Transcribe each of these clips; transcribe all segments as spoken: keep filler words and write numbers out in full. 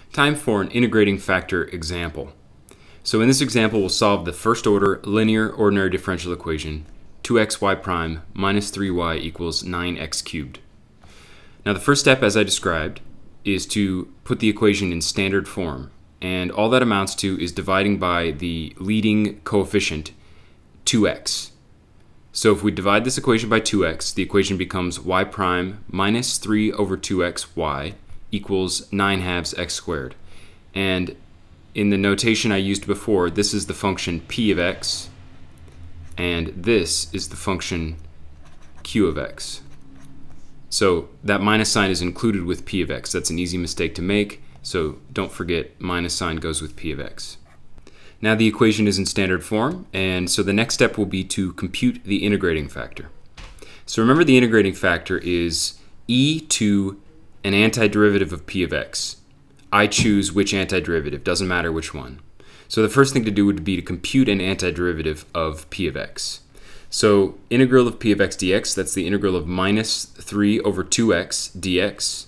Time for an integrating factor example. So in this example, we'll solve the first order linear ordinary differential equation, two x y prime minus three y equals nine x cubed. Now the first step, as I described, is to put the equation in standard form, and all that amounts to is dividing by the leading coefficient, two x. So if we divide this equation by two x, the equation becomes y prime minus three over two x y equals nine halves x squared. And in the notation I used before, this is the function p of x, and this is the function q of x. So that minus sign is included with p of x. That's an easy mistake to make, so don't forget minus sign goes with p of x. Now the equation is in standard form, and so the next step will be to compute the integrating factor. So remember, the integrating factor is e to an antiderivative of p of x. I choose which antiderivative, doesn't matter which one. So the first thing to do would be to compute an antiderivative of p of x. So integral of p of x dx, that's the integral of minus three over two x dx.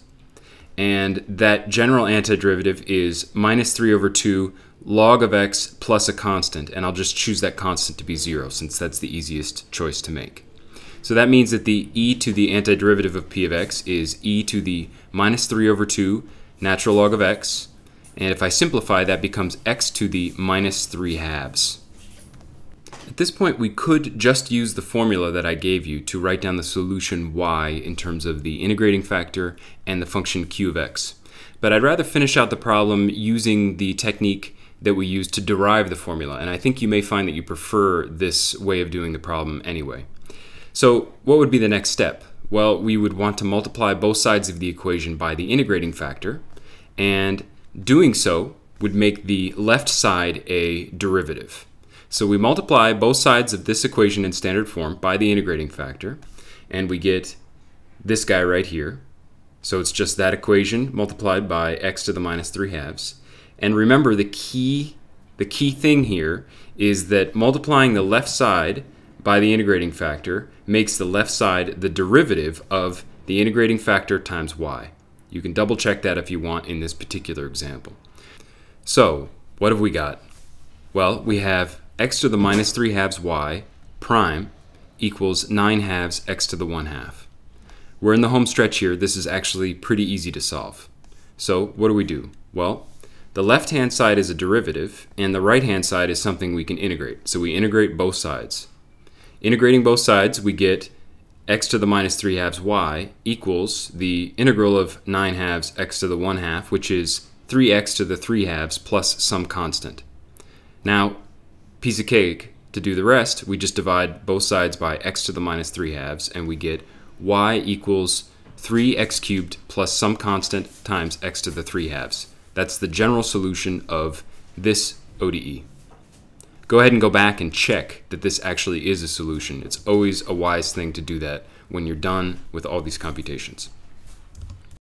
And that general antiderivative is minus three over two log of x plus a constant. And I'll just choose that constant to be zero, since that's the easiest choice to make. So that means that the e to the antiderivative of p of x is e to the minus three over two natural log of x. And if I simplify, that becomes x to the minus three halves. At this point, we could just use the formula that I gave you to write down the solution y in terms of the integrating factor and the function q of x. But I'd rather finish out the problem using the technique that we use to derive the formula. And I think you may find that you prefer this way of doing the problem anyway. So what would be the next step? Well, we would want to multiply both sides of the equation by the integrating factor, and doing so would make the left side a derivative. So we multiply both sides of this equation in standard form by the integrating factor, and we get this guy right here. So it's just that equation multiplied by x to the minus three halves. And remember, the key, the key thing here is that multiplying the left side by the integrating factor makes the left side the derivative of the integrating factor times y. You can double check that if you want in this particular example. So what have we got? Well, we have x to the minus three halves y prime equals nine halves x to the one half. We're in the home stretch here. This is actually pretty easy to solve. So what do we do? Well, the left-hand side is a derivative, and the right-hand side is something we can integrate. So we integrate both sides. Integrating both sides, we get x to the minus three halves y equals the integral of nine halves x to the one half, which is three x to the three halves plus some constant. Now, piece of cake, to do the rest, we just divide both sides by x to the minus three halves, and we get y equals three x cubed plus some constant times x to the three halves. That's the general solution of this O D E. Go ahead and go back and check that this actually is a solution. It's always a wise thing to do that when you're done with all these computations.